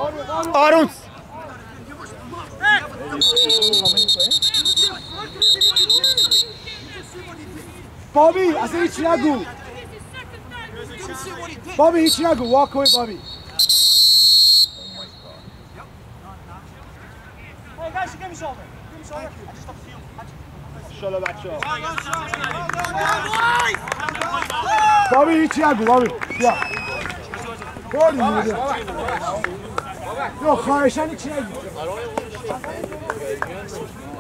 آروم بابی اصلا هیچی نگو بابی هیچی نگو walk away بابی بابی هیچی نگو بابی بیا بردیم بودیم خواهشن هیچی نگو